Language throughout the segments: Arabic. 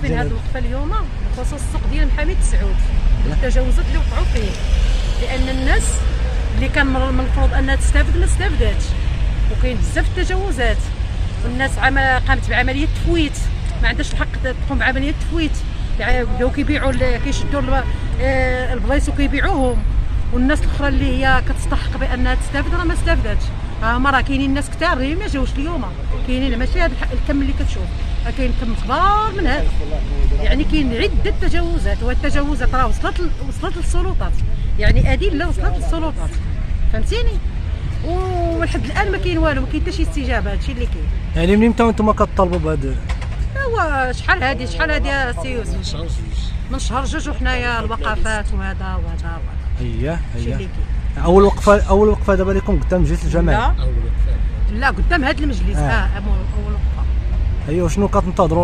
كاين هذه الوقفه اليوم بخصوص السوق ديال محامي التسعود، التجاوزات اللي وقعوا فيه، لان الناس اللي كان من المفروض انها تستافد ما استافداتش، وكاين بزاف التجاوزات، والناس قامت بعمليه تفويت، ما عندهاش الحق تقوم بعمليه تفويت، بداو كيبيعوا كيشدوا البلايص وكيبيعوهم، والناس الاخرى اللي هي كتستحق بانها تستافد راه ما استافداتش. راه كاينين ناس كثار اللي ما جاوش اليوم، كاينين ماشي هذا الكم اللي كتشوف، كاين كم كبار من هذا، يعني كاين عده تجاوزات، وهاد التجاوزات راه وصلت للسلطات، يعني ادله وصلت للسلطات، فهمتيني؟ ولحد الان ما كاين والو، ما كاين حتى شي استجابه، هادشي اللي كاين. يعني من امتى وانتم كطالبوا بهذا؟ هو شحال هادي سي يوسف؟ من شهر جوج وحنايا الوقفات وهذا وهذا. اييه اول وقفه دابا لكم قدام المجلس الجماعي؟ لا قدام هذا المجلس. اول وقفه. ايوا شنو كتنتظروا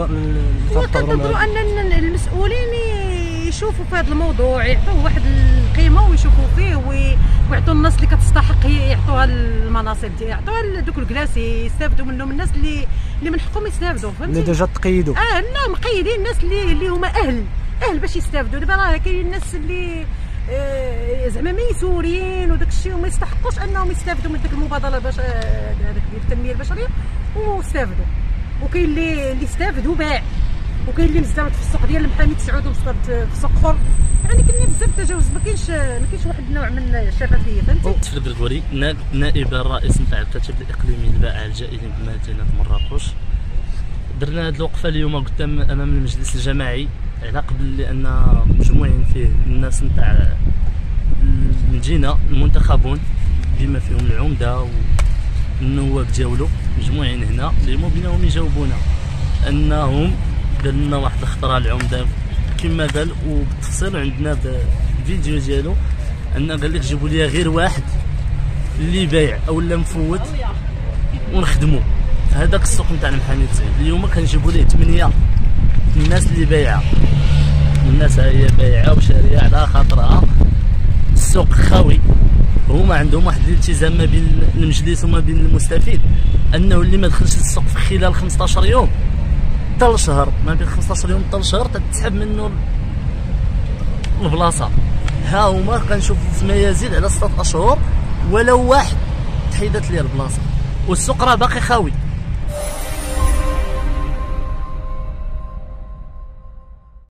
كنتظروا ان المسؤولين يشوفوا في هذا الموضوع، يعطوه واحد القيمه ويشوفوا فيه ويعطوا الناس اللي كتستحق، يعطوها المناصب ديالها، يعطوها دوك الكلاسي يستافدوا منهم، الناس اللي من حقهم يستافدوا، فهمتي؟ اللي ديجا تقيدوا. لا مقيدين الناس اللي هما اهل باش يستافدوا. دابا راه كاين الناس اللي زعما ميسورين وداك الشيء وما يستحقوش انهم يستافدوا من ديك المبادره هذاك ديال التنميه البشريه واستافدوا، وكاين اللي استافد وباع، وكاين اللي مزدرت في السوق ديال محامي التسعود ومزدرت في سوق اخر، يعني كاين بزاف التجاوز، ما كاينش واحد النوع من الشفافيه، فهمتي؟ طفل الغرغوري نائب الرئيس نتاع الكاتب الاقليمي للبائع الجائلين بمدينه مراكش. درنا هذه الوقفه اليوم امام المجلس الجماعي على قبل، لان مجموعين فيه الناس نتاع المدينه المنتخبون بما فيهم العمده والنواب ديالو، مجموعين هنا اللي بينهم يجاوبونا انهم قال لنا واحد الخطره العمده كما قال، وبالتفصيل عندنا بالفيديو ديالو، ان قال لك جيبوا لي غير واحد اللي بايع او لا مفوت ونخدموا في هذاك السوق نتاع محامي التسعود. اليوم كنجيبوا ليه 8 الناس اللي بايعه، الناس هي بايعه وشاريه على خاطرها، السوق خاوي. هما عندهم واحد الالتزام ما بين المجلس وما بين المستفيد، انه اللي ما دخلش للسوق في خلال 15 يوم حتى لشهر، ما بين 15 يوم حتى لشهر تتسحب منه البلاصه. ها هما كنشوفوا في ما يزيد على 6 اشهر ولو واحد تحيدت ليه البلاصه، والسوق راه باقي خاوي.